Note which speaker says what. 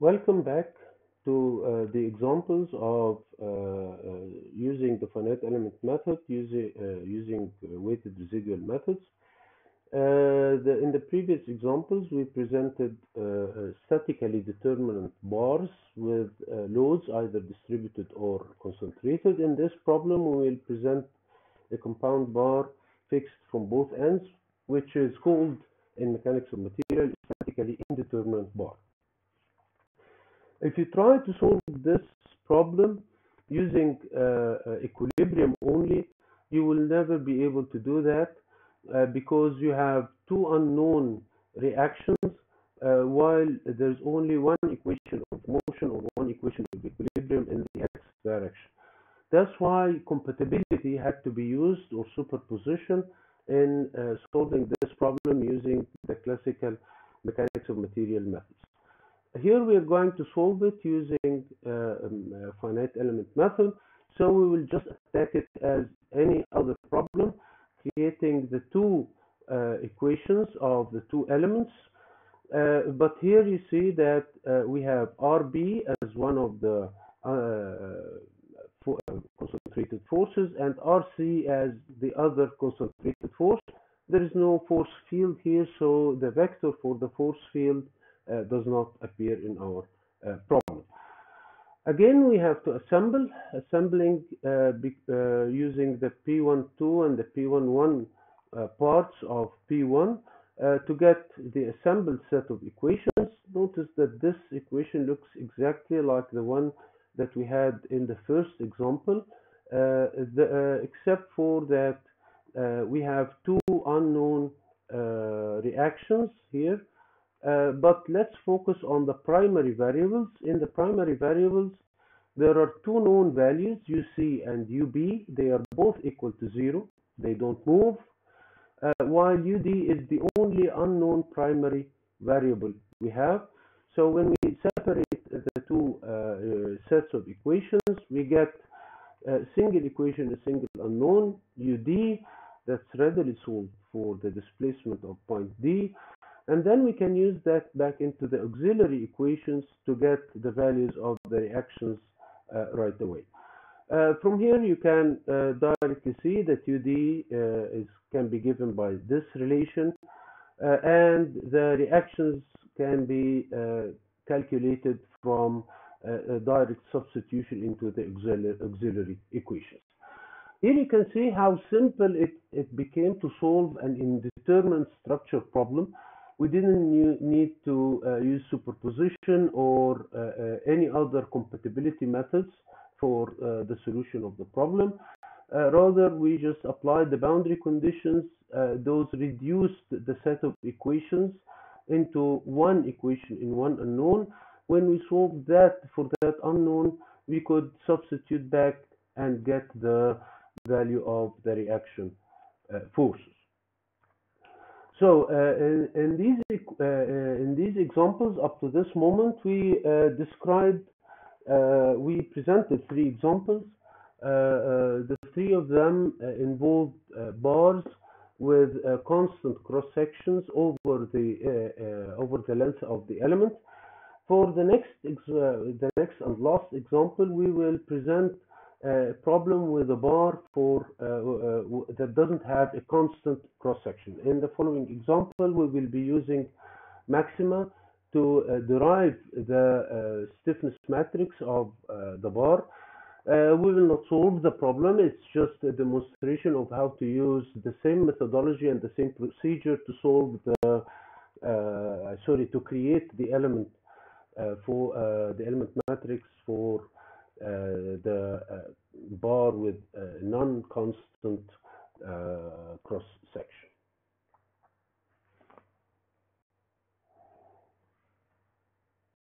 Speaker 1: Welcome back to the examples of using the finite element method using weighted residual methods. In the previous examples, we presented statically determinant bars with loads either distributed or concentrated. In this problem, we will present a compound bar fixed from both ends, which is called in mechanics of material statically indeterminate bar. If you try to solve this problem using equilibrium only, you will never be able to do that because you have two unknown reactions while there's only one equation of motion or one equation of equilibrium in the x direction. That's why compatibility had to be used, or superposition, in solving this problem using the classical mechanics of material methods. Here we are going to solve it using finite element method. So we will just attack it as any other problem, creating the two equations of the two elements. But here you see that we have RB as one of the concentrated forces and RC as the other concentrated force. There is no force field here, so the vector for the force field does not appear in our problem. Again, we have to assembling using the P12 and the P11 parts of P1 to get the assembled set of equations. Notice that this equation looks exactly like the one that we had in the first example, except for that we have two unknown reactions here. But let's focus on the primary variables. In the primary variables, there are two known values, UC and UB. They are both equal to 0. They don't move, while UD is the only unknown primary variable we have. So when we separate the two sets of equations, we get a single equation, a single unknown, UD, that's readily solved for the displacement of point D. And then we can use that back into the auxiliary equations to get the values of the reactions right away. From here, you can directly see that UD can be given by this relation, and the reactions can be calculated from a direct substitution into the auxiliary equations. Here you can see how simple it became to solve an indeterminate structure problem. We didn't need to use superposition or any other compatibility methods for the solution of the problem. Rather, we just applied the boundary conditions. Those reduced the set of equations into one equation in one unknown. When we solved that for that unknown, we could substitute back and get the value of the reaction forces. So in these examples up to this moment, we presented three examples. The three of them involved bars with constant cross sections over the length of the element. For the next and last example, we will present a problem with a bar that doesn't have a constant cross-section. In the following example, we will be using maxima to derive the stiffness matrix of the bar. We will not solve the problem. It's just a demonstration of how to use the same methodology and the same procedure to solve to create the element for the element matrix for the bar with non-constant cross section.